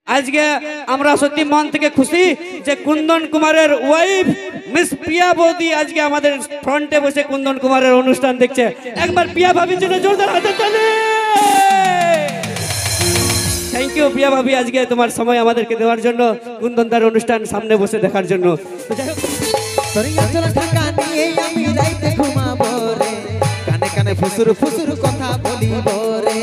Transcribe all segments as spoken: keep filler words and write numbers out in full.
আজকে আমরা সত্যি মন থেকে খুশি যে কুন্দন কুমারের ওয়াইফ মিস প্রিয়া বৌদি আজকে আমাদের ফ্রন্টে বসে কুন্দন কুমারের অনুষ্ঠান দেখছে। একবার প্রিয়া ভাবির জন্য জোরদার হাতে তালি। থ্যাংক ইউ প্রিয়া ভাবি, আজকে তোমার সময় আমাদেরকে দেওয়ার জন্য, কুন্দন দার অনুষ্ঠান সামনে বসে দেখার জন্য। কানে কানে ফুসুর ফুসুর কথা বলিব রে,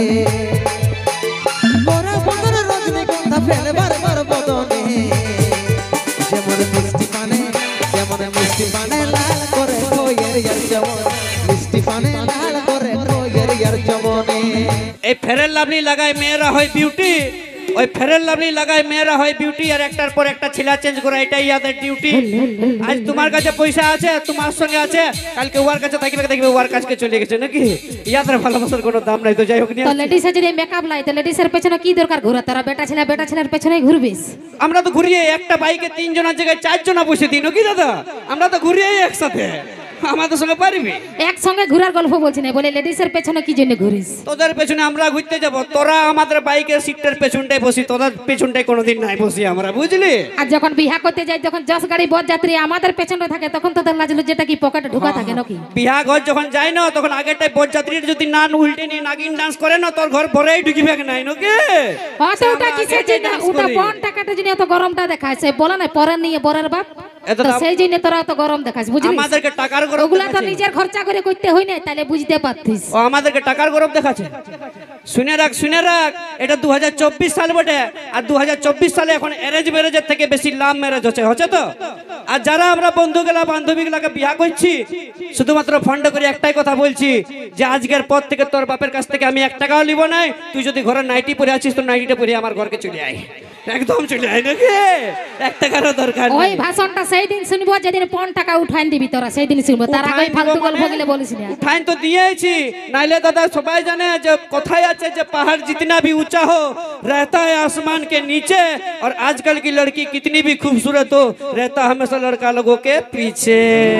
মোরা বদন রজনীগন্ধা ফেলে বারবার বদনে, যেমন মিষ্টি পানে যেমন মিষ্টি পানে লাল করে খয়ের ইয়ার যেমন মিষ্টি পানে লাল করে খয়ের ইয়ার যেমনে। এই ফেয়ার লাভলি লাগায় মেয়েরা হয় বিউটি, ওই ফেয়ার লাভলি লাগায় মেয়েরা হয় বিউটি, আর একটার পর একটা ছেলা চেঞ্জ করা, এটাই ইয়াদের ডিউটি। আজ তোমার কাছে পয়সা আছে, তোমার সঙ্গে আছে, কালকে ওয়ার কাছে থাকবে, দেখবে ওয়ার কাছে চলে গেছে নাকি। ইয়াদের ভালোবাসার কোনো দাম নাই। তো যাই হোক, তো লেডিসে যদি মেকআপ লাই, তো লেডিসের পেছনে কি দরকার ঘোরা? তারা বেটা ছেলে বেটা ছেলের পেছনেই ঘুরবিস। আমরা তো ঘুরিয়ে একটা বাইকে তিনজনের জায়গায় চারজনা বসে দিই নাকি দাদা? আমরা তো ঘুরিয়ে একসাথে, আমাদের সঙ্গে পারবি? একসঙ্গে ঘুরার গল্প বলছি না, বলে লেডিসের পেছনে কি জন্য ঘুরিস? তোদের পেছনে আমরা ঘুরতে যাব, তোরা আমাদের বাইকের সিটের পেছনটাই বসি, তোদের পেছনটাই কোনোদিন নাই বসি আমরা, বুঝলি? আর যখন বিয়া করতে যাই, যখন যশ গাড়ি বর যাত্রী আমাদের পেছনে থাকে, তখন তোদের লাজলো যেটা কি পকেটে ঢোকা থাকে নাকি? বিয়া ঘর যখন যাই না, তখন আগেরটাই বর যাত্রীর যদি নান উল্টে নিয়ে নাগিন ডান্স করে না, তোর ঘর ভরেই ঢুকিবে নাই নাকি? অত ওটা কিসের জন্য? ওটা বন টাকাটা জন্য এত গরমটা দেখায়, সে বলে না পরের নিয়ে বরের বাপ, তো সেই জন্য তোরা এত গরম দেখাস, বুঝলি? আমাদেরকে টাকার গরম, ওগুলা তো নিজের খরচা করে করতে হয় না, তাহলে বুঝতে পারতিস। ও আমাদেরকে টাকার গরম দেখাচ্ছে। শুনে রাখ শুনে রাখ, এটা দু হাজার চব্বিশ সাল বটে, আর দু হাজার চব্বিশ সালে এখন অ্যারেঞ্জ ম্যারেজের থেকে বেশি লাভ ম্যারেজ হচ্ছে হচ্ছে তো। আর যারা আমরা বন্ধুগুলা বান্ধবীগুলাকে বিয়া করছি, শুধুমাত্র ফন্ড করে একটাই কথা বলছি, যে আজকের পর থেকে তোর বাপের কাছ থেকে আমি এক টাকাও নিব না। তুই যদি ঘরে নাইটি পরে আছিস, তো নাইটিটা পরে আমার ঘরকে চলে আয়, একদম চলে আয় নাকি, এক টাকারও দরকার নেই। ওই ভাষণটা সেই দিন শুনবো যেদিন পন টাকা উঠাইন দিবি তোরা, সেই দিন শুনবো, তার আগে ফালতু গল্প গেলে বলিস না। উঠাইন তো দিয়েছি, নাইলে দাদা সবাই জানে যে কোথায় আছে যে पहाड़ जितना भी ऊंचा हो रहता है आसमान के नीचे, और आजकल की लड़की कितनी भी खूबसूरत हो रहता हमेशा लड़का लोगों के पीछे।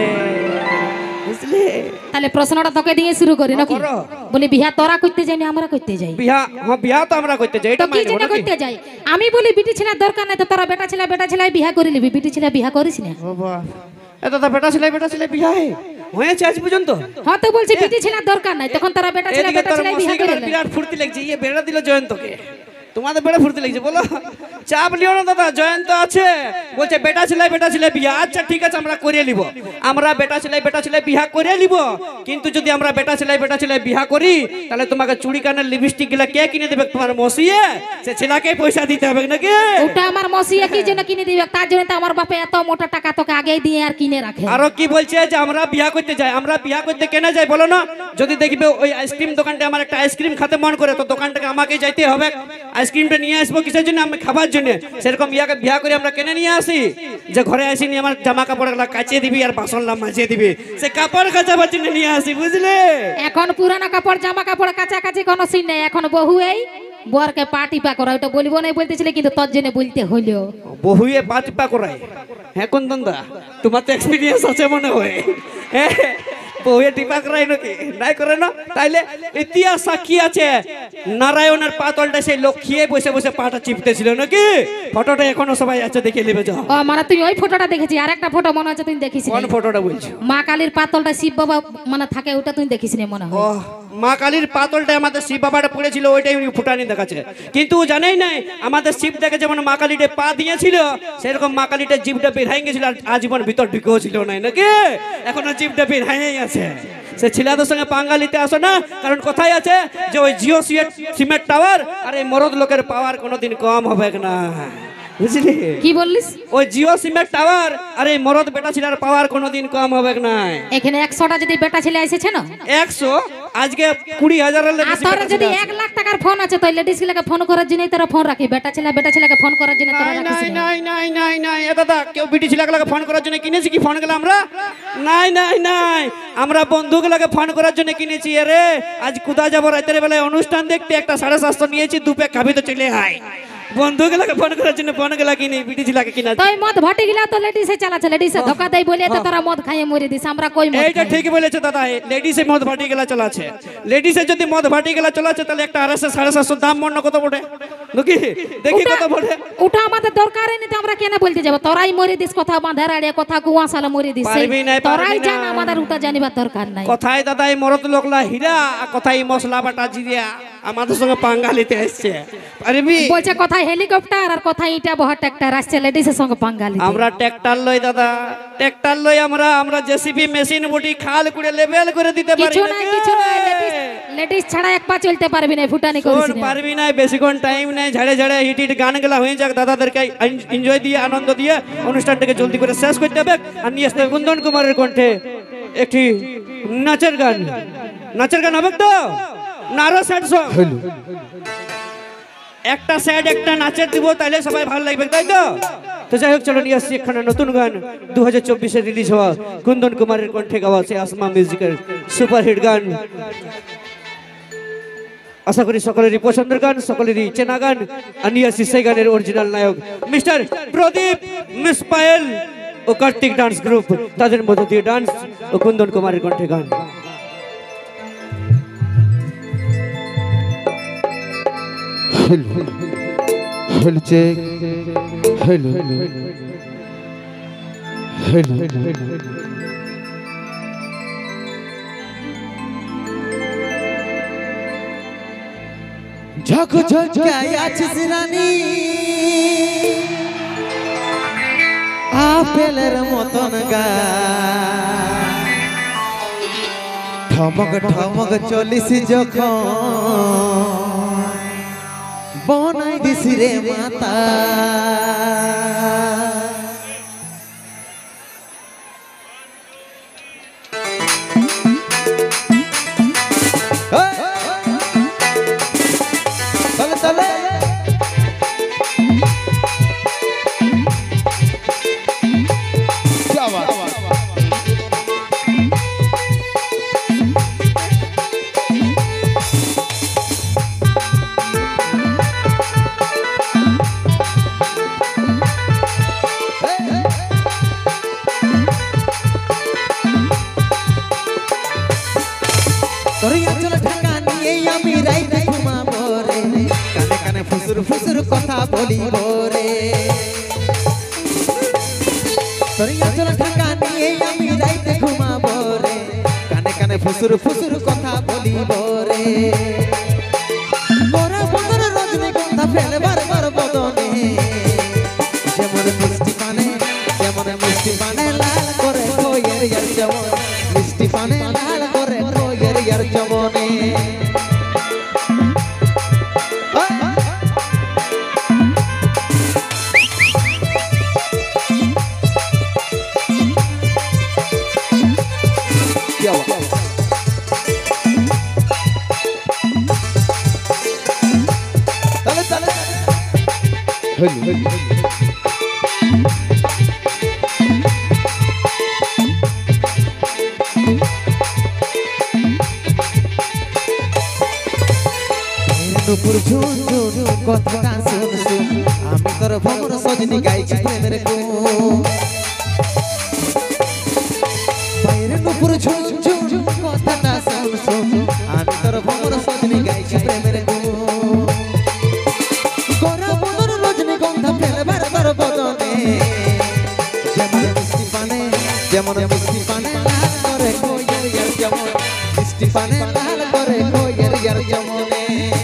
इसलिए তাহলে প্রশ্নটা তোকে দিয়ে শুরু করি নাকি? বলি বিয়া তোরা করতে যাই না আমরা করতে যাই? বিয়া, হ্যাঁ বিয়া তো আমরা করতে যাই, এটা কি জন্য করতে যাই? আমি বলি বিটি ছেলে দরকার নাই, তো তোরা বেটা ছেলে বেটা ছেলে বিয়া করে নিবি, বিটি ছেলে বিয়া করিস না। বাবা এটা তো বেটা ছেলে বেটা ছেলে বিয়া হয়েছে আজ পর্যন্ত। হ্যাঁ তো বলছি বিটি ছেলে দরকার নাই, তখন তোরা বেটা ছেলে বেটা ছেলে বিয়া করে নিবি। বিরাট ফুর্তি লাগছে, ইয়ে বেড়া দিল জয়ন্তকে, তোমাদের বেড়া ফুর্তি লাগছে, বলো চাপ লিও না দাদা, জয়ন্ত আছে বলছে বেটা ছেলে বেটা ছেলে বিয়া। আচ্ছা ঠিক আছে, আমরা করে নিব, আমরা বেটা ছেলে বেটা ছেলে বিয়া করে নিব, কিন্তু যদি আমরা বেটা ছেলে বেটা ছেলে বিয়া করি, তাহলে তোমাকে চুড়ি কানের লিপস্টিক গুলা কে কিনে দেবে? তোমার মসিয়ে, সে ছেলেকে পয়সা দিতে হবে নাকি? ওটা আমার মসিয়ে কি জন্য কিনে দিবে? তার জন্য তো আমার বাপে এত মোটা টাকা তোকে আগেই দিয়ে আর কিনে রাখে। আরো কি বলছে যে আমরা বিয়া করতে যাই, আমরা বিয়া করতে কেন যাই বলো না? যদি দেখবে ওই আইসক্রিম দোকানটা, আমার একটা আইসক্রিম খেতে মন করে, তো দোকানটাকে আমাকে যাইতে হবে, আইসক্রিমটা নিয়ে আসবো কিসের জন্য? আমি খাবার জন্য। সেরকম বিয়াকে বিয়া করে আমরা কেন নিয়ে আসি যে ঘরে আসি নি আমার জামা কাপড় গুলা কাচিয়ে দিবি আর বাসনলা মাজিয়ে দিবি, সে কাপড় কাচাবার জন্য নিয়ে আসি, বুঝলে? এখন পুরানো কাপড় জামা কাপড় কাচা কাচি কোনো সিন নেই, এখন বহু এই বরকে পা টিপা করা, ওটা বলবো না বলতেছিলে, কিন্তু তোর জন্য বলতে হইলো বহুয়ে পা টিপা করায়। হ্যাঁ কুন্দনদা, তোমার তো এক্সপিরিয়েন্স আছে মনে হয়, হ্যাঁ বহুয়ে টিপা করাই নাকি? নাই করে না? তাইলে ইতিহাস সাক্ষী আছে, নারায়ণের পাতলটা সেই লোক খেয়ে বসে বসে পাটা চিপতেছিল নাকি? ফটোটা এখনো সবাই আছে, দেখে নেবে যাও। ও মানে তুই ওই ফটোটা দেখেছি, আর একটা ফটো মনে হচ্ছে তুই দেখিস? কোন ফটোটা বলছো? মা কালীর পাতলটা শিব বাবা মানে থাকে, ওটা তুই দেখিস না মনে হয়? ও মা কালীর পাতলটা আমাদের শিব বাবাটা পড়েছিল, ওইটাই উনি ফুটানি দেখাচ্ছে, কিন্তু জানেই নাই আমাদের শিব দেখে যেমন মা কালীটা পা দিয়েছিল, সেরকম মা কালীটা জিভটা বের হয়ে গেছিল, আর আজীবন ভিতর ঢুকেও ছিল নাই নাকি? এখনো জিভটা বের হয়েই আছে। সে ছেলেদের সঙ্গে পাঙ্গা নিতে আসো না, কারণ কোথায় আছে যে ওই জিও সিমেন্ট টাওয়ার আর এই মরদ লোকের পাওয়ার কোনোদিন কম হবে না, বুঝলি? কি বললিস? ওই জিও সিমেন্ট টাওয়ার আর এই মরদ বেটা ছেলের পাওয়ার কোনোদিন কম হবে না। এখানে একশোটা যদি বেটা ছেলে এসেছে না, একশো আজকে কুড়ি হাজারের যদি এক লাখ টাকার ফোন আছে, তো লেডিস গুলোকে ফোন করার জন্যই তোরা ফোন রাখি, বেটা ছেলে বেটা ছেলেকে ফোন করার জন্য তোরা রাখিস না? নাই নাই নাই নাই এ দাদা, কেউ বিটি ছেলেগুলোকে ফোন করার জন্য কিনেছি কি ফোন গুলো আমরা? নাই নাই নাই, আমরা বন্ধুগুলোকে ফোন করার জন্য কিনেছি। আরে আজ কোথা যাবো রাতের বেলায় অনুষ্ঠান দেখতে, একটা সাড়ে সাতশো নিয়েছি, দু প্যাক খাবি তো চলে আয়। বন্ধুগুলোকে ফোন করার জন্য ফোন গুলা কিনে বিটি ছেলেকে কিনা। তুই মদ ভাটি গিলা তো লেডিসে চালাচ্ছে, লেডিসে ধোকা দেই বলে তো তোরা মদ খাইয়ে মরে দিস, আমরা কই মদ? এইটা ঠিক বলেছে দাদা, লেডিসে মদ ভাটি গেলা চলাছে, লেডিসে যদি মদ ভাটি গেলা চলাছে, তাহলে একটা আড়াইশো সাড়ে সাতশো দাম মনে কত বটে নাকি দেখি ওটা- কথা বলে ওটা আমাদের দরকারই নেই তো আমরা কেন বলতে যাব তোরাই মরে দিস কথা বাঁধার আড়িয়া কথা কুয়া সালা মরে দিস সেই- পারবি নাই, তোরাই পারবি জান না। আমাদের ওটা জানিবার দরকার নাই কথায় দাদাই মরত লোকলা হীরা আর কথাই মশলা বাটা জিরিয়া আমাদের সঙ্গে পাঙ্গালিতে এসছে পারবি বলছে কথা হেলিকপ্টার আর কথা ইটা বহা ট্রাক্টর আসছে লেডিসের সঙ্গে পাঙ্গালি আমরা ট্রাক্টর লই দাদা ট্রাক্টর লই আমরা আমরা জেসিবি মেশিন বুটি খাল করে লেভেল করে দিতে পারি কিছু নাই কিছু নাই লেডিস লেডিস ছাড়া এক পা চলতে পারবি না ফুটানি করিস শোন না পারবি না বেশিক্ষণ টাইম নেই ঝাড়ে ঝাড়ে হিট হিট গান গেলা হয়ে যাক দাদাদেরকে এনজয় দিয়ে আনন্দ দিয়ে অনুষ্ঠানটাকে জলদি করে শেষ করতে হবে আর নিয়ে আসতে হবে কুন্দন কুমারের কণ্ঠে একটি নাচের গান নাচের গান হবে তো নারো স্যাড সং একটা স্যাড একটা নাচের দিব তাহলে সবাই ভালো লাগবে তাই তো তো যাই হোক চলো নিয়ে আসছি এখানে নতুন গান দু হাজার চব্বিশে রিলিজ হওয়া কুন্দন কুমারের কণ্ঠে গাওয়া সে আসমা মিউজিকের সুপারহিট গান আশা করি সকলেরই পছন্দের গান সকলেরই চেনা গান আর নিয়ে আসছি সেই গানের অরিজিনাল নায়ক মিস্টার প্রদীপ মিস পায়েল ও কার্তিক ডান্স গ্রুপ তাদের মধ্য দিয়ে ডান্স ও কুন্দন কুমারের কণ্ঠে গান हेलो चेक हेलो हेलो ঝক ঝক আছিস রানী আপেলের মতন গা ঠমক ঠমক চলিস যখন বনাই দিছি রে মাতা চলে চলে ফুসুর ফুসুর কথা বলিব রে তোরিয়া চল ঢাকা নিয়ে আমি রাইতে ঘুমাবো রে কানে কানে ফুসুর ফুসুর কথা বলিব রে মোরা বদন রজনীগন্ধা ফেলবার বার বদনে যেমন মিষ্টি পানে যেমন মিষ্টি পানে লাল করে কোয়ের ইয়ার যেমন মিষ্টি পানে লাল করে কোয়ের ইয়ার যেমনে নুপুর ঝুন ঝুন কথা শুন শুন আমি তোর ভ্রমর সজনি গাইছি প্রেমের গুণ বাইরে নুপুর ঝুন ঝুন কথা শুন শুন আমি তোর ভ্রমর সজনি গাইছি প্রেমের গুণ গোরা বদন রজনীগন্ধা ফেলবার বার বদনে যেমন মিষ্টি পানে যেমন মিষ্টি পানে লাল করে কোয়ের ইয়ার যেমন মিষ্টি পানে লাল করে কোয়ের ইয়ার যেমনে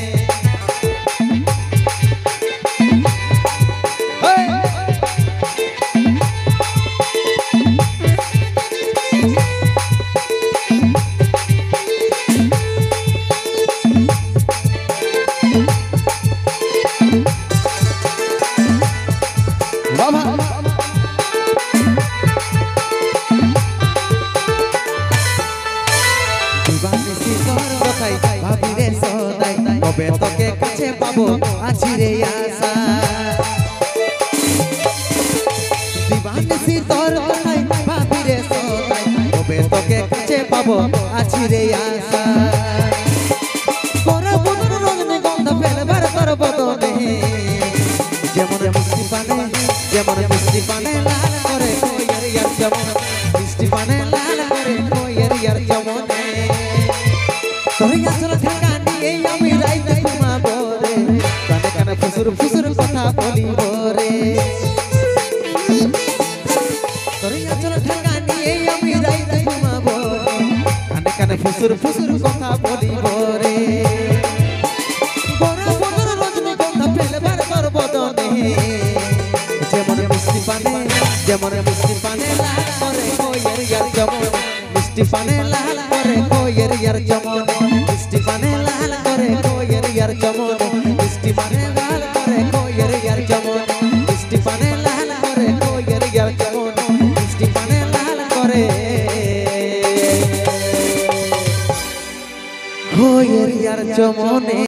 তোকে কাছে পাবো আছি রে আশা দিবানিসি তোর কথাই ভাবি রে সদাই তবে তোকে কাছে পাবো আছি রে আশা তোরা বদন রজনীগন্ধা ফেলবার তোর বদনে যেমন মিষ্টি পানে যেমন মিষ্টি পানে লাল করে কোয়ের ইয়ার যেমন মিষ্টি পানে লাল করে কোয়ের ইয়ার যেমনে তোর আসল ঢাকা নিয়ে আমি রাইতে ঘুমাবো রে কানে কানে ফুসুর তোর আঁচল ঠেকা নিয়ে আমি রাইতে ঘুমাবো কানে কানে ফুসুর ফুসুর কথা বলিব রে গোরা বদর রজনীগন্ধা ফেলবার পর বদনে যেমন মিষ্টি পানে যেমন মিষ্টি পানে লাল করে কোয়ের ইয়ার যেমন মিষ্টি পানে লাল করে কোয়ের ইয়ার যেমন মিষ্টি পানে লাল করে কোয়ের ইয়ার যেমন মিষ্টি পানে লাল করে কোয়ের ইয়ার যেমন মিষ্টি পানে লাল করে কোয়ের ইয়ার যেমন মিষ্টি পানে লাল করে কোয়ের ইয়ার যেমন